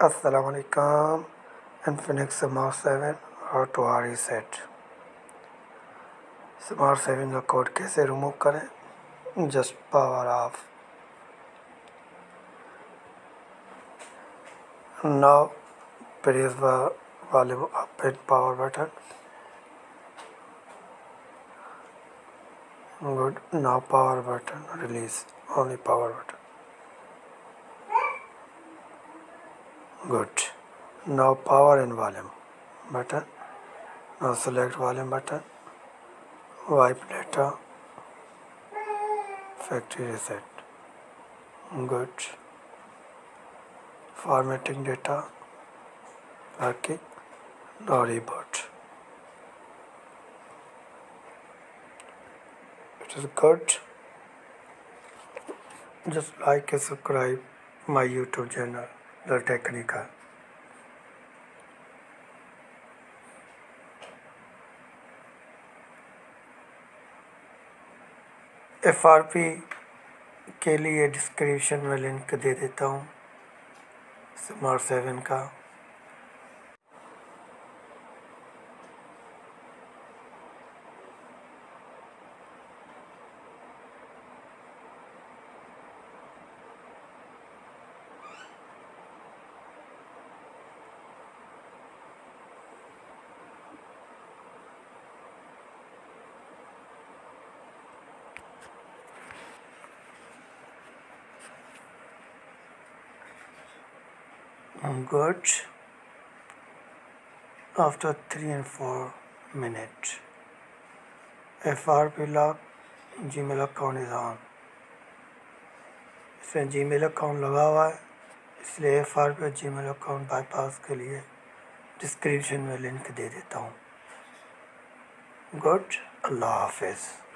Assalamualaikum. Infinix Smart 7 how to reset. Smart 7 का code कैसे remove करें? Just power off. Now press the volume up and power button. Good. Now power button release. Only power button. Good. Now power and volume button. Now select volume button. Wipe data. Factory reset. Good. Formatting data. Working. Now reboot. It is good. Just like and subscribe my YouTube channel, The Technical. FRP के लिए description में link दे देता हूँ smart 7 का. Good. After 3 and 4 minutes, FRP lock Gmail account is on. इसमें Gmail account लगा हुआ है, इसलिए FRP और Gmail account बाईपास के लिए डिस्क्रिप्शन में लिंक दे देता हूँ. गुड. अल्लाह हाफिज़.